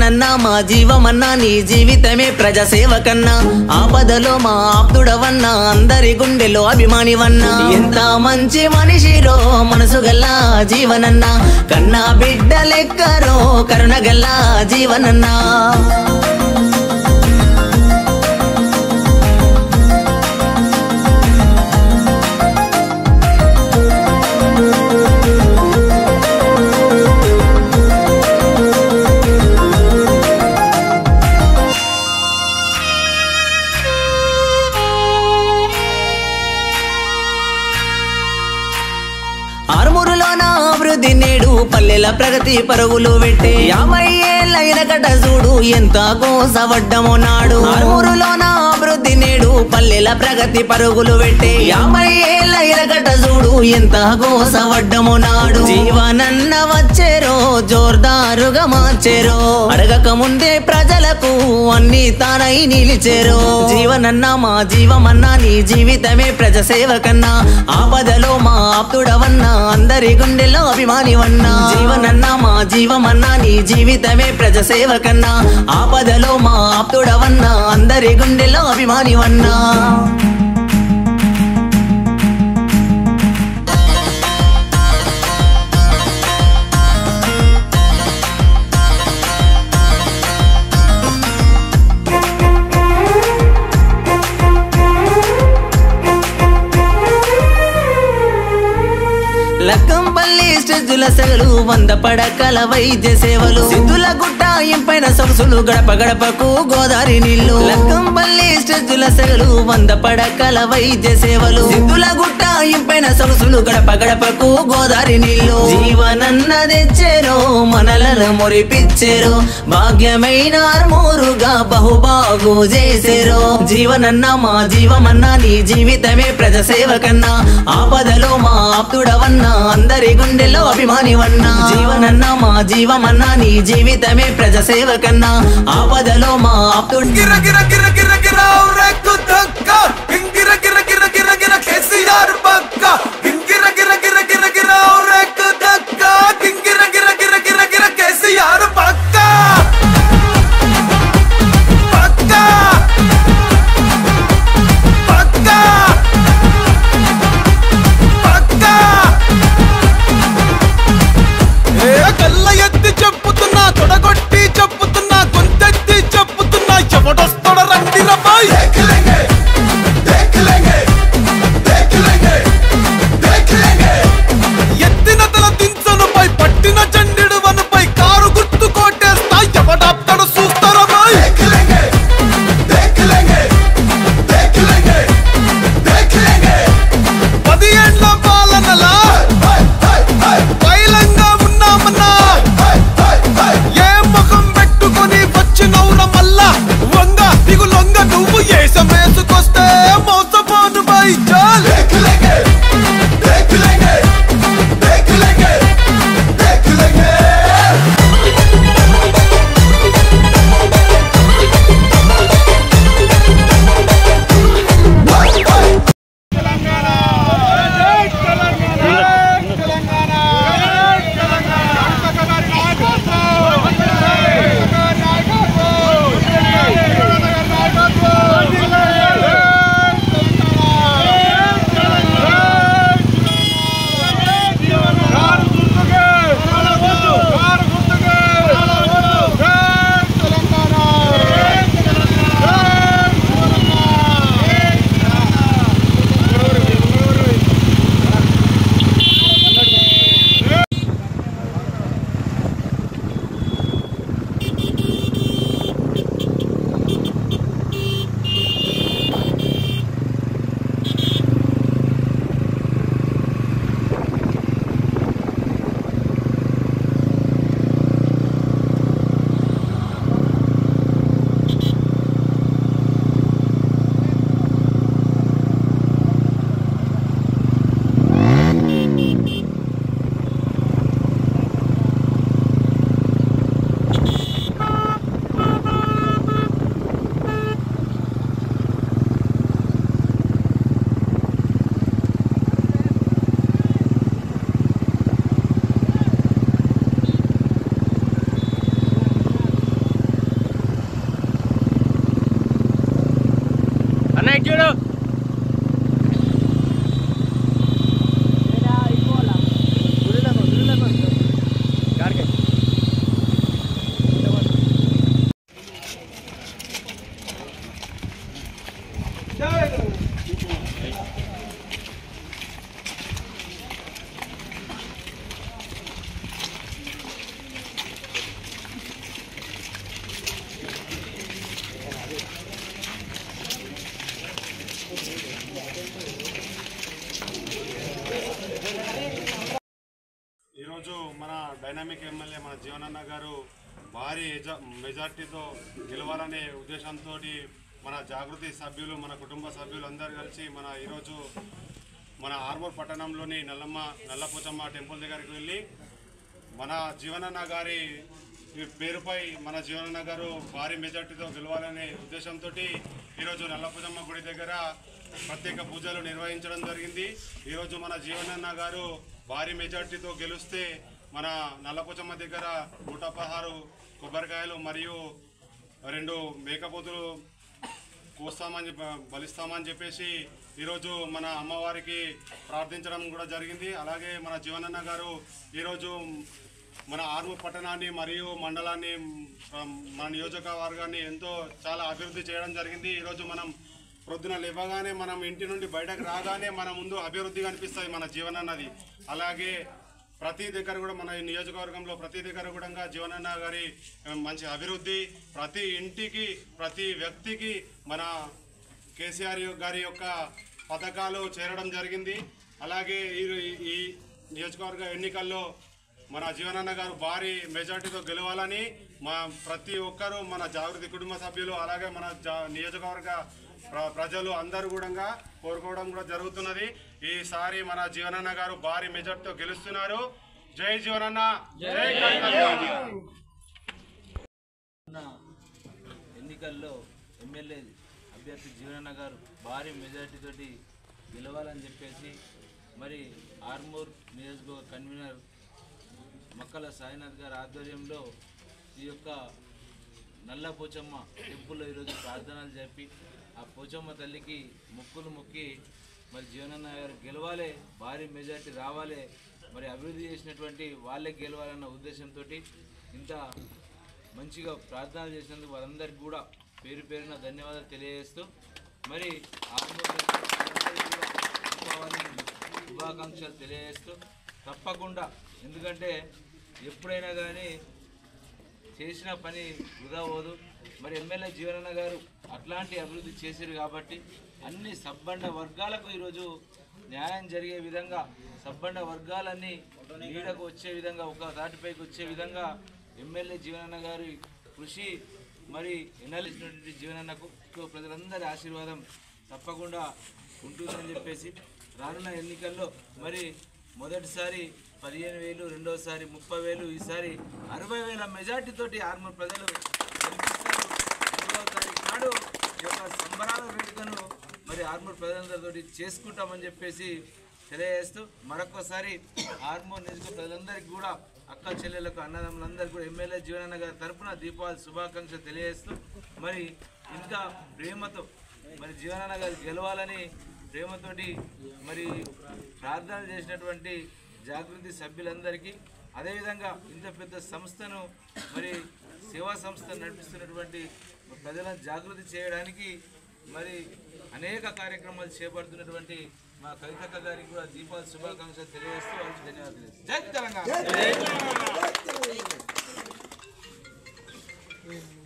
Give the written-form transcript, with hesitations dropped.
జీవనన్నా మా జీవమన్నా నీ జీవితమే ప్రజాసేవకన్నా ఆపదలో మా ఆప్తుడవన్నా అందరి గుండెలో అభిమానివన్నా ఎంత మంచి మనిషిరో మనసు గల్లా జీవనన్నా కన్నా బిడ్డ లెక్కరో కరుణ గల్లా జీవనన్నా ఆర్మూరులోన అభివృద్ధి నేడు పల్లెల ప్రగతి పరుగులు పెట్టే 50 ఏళ్ళైన గడ్డ చూడు ఎంత కోసవడ్డమో నాడు ఆర్మూరులోన అభివృద్ధి నేడు పల్లెల ప్రగతి పరుగులు పెట్టే 50 ఏళ్ళైన గడ్డ చూడు ఎంత కోసవడ్డమో నాడు జీవనన్న వచ్చేరో జోర్దారుగా మార్చేరో అడగక ముందే ప్రజలకు అన్ని తానై నిలిచేరో జీవనన్న మా జీవమన్నా నీ జీవితమే ప్రజాసేవకన్నా ఆపదలో మా ఆప్తుడవన్నా అందరి గుండెల్లో అభిమానివన్నా జీవనన్నా మా జీవమన్నా నీ జీవితమే ప్రజాసేవకన్నా ఆపదలో మా ఆప్తుడవన్నా అందరి గుండెల్లో అభిమానివన్నా లక్కంపల్లి స్టెజ్జుల సెగలు 100 పడకల వైద్య సేవలు సిద్ధుల గుట్ట ఇంపైన సొగసులు గడప గడపకు గోదావరి నీళ్లు లక్కంపల్లి స్టెజ్జుల సెగలు 100 పడకల వైద్య సేవలు సిద్ధుల గుట్ట ఇంపైన సొగసులు గడప గడపకు గోదావరి నీళ్లు జీవనన్న తెచ్చేరో మనలను మురిపిచ్చేరో భాగ్యమైన ఆర్మూరుగా బహుబాగు చేసేరో జీవనన్న మా జీవమన్నా నీ జీవితమే ప్రజాసేవకన్నా ఆపదలో మా ఆప్తుడవన్నా అందరి గుండెల్లో అభిమానివన్నా జీవనన్నా మా జీవమన్నా నీ జీవితమే ప్రజాసేవకన్నా ఆపదలో మా ఆప్తుడు ఈరోజు మన డైనామిక్ ఎమ్మెల్యే మన జీవనన్న గారు భారీ మెజార్టీతో గెలవాలనే ఉద్దేశంతో మన జాగృతి సభ్యులు మన కుటుంబ సభ్యులు అందరూ కలిసి ఈరోజు మన ఆర్మూర్ పట్టణంలోని నల్లపోచమ్మ టెంపుల్ దగ్గరికి వెళ్ళి మన జీవనన్న గారి పేరుపై మన జీవనన్న గారు భారీ మెజార్టీతో గెలవాలనే ఉద్దేశంతో ఈరోజు నల్లపోచమ్మ గుడి దగ్గర ప్రత్యేక పూజలు నిర్వహించడం జరిగింది. ఈరోజు మన జీవనన్న గారు భారీ మెజార్టీతో గెలిస్తే మన నల్లపోచమ్మ దగ్గర 116 కొబ్బరికాయలు మరియు 2 మేకపోతులు బలిస్తామని చెప్పేసి ఈరోజు మన అమ్మవారికి ప్రార్థించడం కూడా జరిగింది. అలాగే మన జీవనన్న గారు ఈరోజు మన ఆర్మూర్ పట్టణాన్ని మరియు మండలాన్ని మన నియోజకవర్గాన్ని చాలా అభివృద్ధి చేయడం జరిగింది. ఈరోజు మనం ప్రొద్దున లేవగానే మనం ఇంటి నుండి బయటకు రాగానే మన ముందు అభివృద్ధి కనిపిస్తుంది మన జీవనన్నది. అలాగే ప్రతి దగ్గర కూడా మన నియోజకవర్గంలో ప్రతి దగ్గర కూడా జీవనన్న గారి మంచి అభివృద్ధి, ప్రతి ఇంటికి ప్రతి వ్యక్తికి మన కేసీఆర్ గారి యొక్క పథకాలు చేరడం జరిగింది. అలాగే ఈ నియోజకవర్గ ఎన్నికల్లో మన జీవనన్న గారు భారీ మెజార్టీతో గెలవాలని ప్రతి ఒక్కరూ మన జాగృతి కుటుంబ సభ్యులు అలాగే మన నియోజకవర్గ ప్రజలు అందరూ కూడా కోరుకోవడం కూడా జరుగుతున్నది. ఈసారి మన జీవనన్న గారు భారీ మెజార్టీతో గెలుస్తున్నారు. జై జీవనన్న, జై ఎన్నికల్లో ఎమ్మెల్యే అభ్యర్థి జీవనన్న గారు భారీ మెజార్టీతోటి గెలవాలని చెప్పేసి మరి ఆర్మూర్ నియోజకవర్గ కన్వీనర్ మక్కల సాయినాథ్ గారి ఆధ్వర్యంలో ఈ యొక్క నల్లపోచమ్మ టెంపుల్లో ఈరోజు ప్రార్థనలు జరిపి ఆ పోచమ్మ తల్లికి మొక్కులు మొక్కి మరి జీవనన్న గారు గెలవాలి, భారీ మెజార్టీ రావాలి, మరి అభివృద్ధి చేసినటువంటి వాళ్ళే గెలవాలన్న ఉద్దేశంతో ఇంత మంచిగా ప్రార్థనలు చేసినందుకు వారందరికీ కూడా పేరు పేరున ధన్యవాదాలు తెలియజేస్తూ మరి శుభాకాంక్షలు తెలియజేస్తూ తప్పకుండా, ఎందుకంటే ఎప్పుడైనా కానీ చేసిన పని వృధా పోదు. మరి ఎమ్మెల్యే జీవనన్న గారు అట్లాంటి అభివృద్ధి చేశారు కాబట్టి అన్ని సబ్బండ వర్గాలకు ఈరోజు న్యాయం జరిగే విధంగా, సబ్బండ వర్గాలన్నీ నీడకు వచ్చే విధంగా, ఒక తాటిపైకి వచ్చే విధంగా ఎమ్మెల్యే జీవనన్న గారి కృషి మరి ఎన్నికటువంటి జీవనన్నకు ప్రజలందరి ఆశీర్వాదం తప్పకుండా ఉంటుందని చెప్పేసి రానున్న ఎన్నికల్లో మరి మొదటిసారి 15,000, రెండోసారి 30,000, ఈసారి 60,000 మెజార్టీతోటి ఆర్మూర్ ప్రజలు గెలిపిస్తారు. 3వ తారీఖు నాడు ఈ యొక్క సంబరాల వేడుకను మరి ఆర్మూర్ ప్రజలందరితో చేసుకుంటామని చెప్పేసి తెలియజేస్తూ మరొకసారి ఆర్మూర్ నియోజక ప్రజలందరికీ కూడా, అక్క చెల్లెలకు, అన్నదమ్ములందరికీ కూడా ఎమ్మెల్యే జీవనన్న గారి తరఫున దీపావళి శుభాకాంక్షలు తెలియజేస్తూ మరి ఇంకా ప్రేమతో మరి జీవనన్న గారు గెలవాలని ప్రేమతోటి మరి ప్రార్థనలు చేసినటువంటి జాగృతి సభ్యులందరికీ, అదేవిధంగా ఇంత పెద్ద సంస్థను మరి సేవా సంస్థను నడిపిస్తున్నటువంటి ప్రజలను జాగృతి చేయడానికి మరి అనేక కార్యక్రమాలు చేపడుతున్నటువంటి మా కవితక్క గారికి కూడా దీపావళి శుభాకాంక్షలు తెలియజేస్తూ వాళ్ళకి ధన్యవాదాలు. జై తెలంగాణ.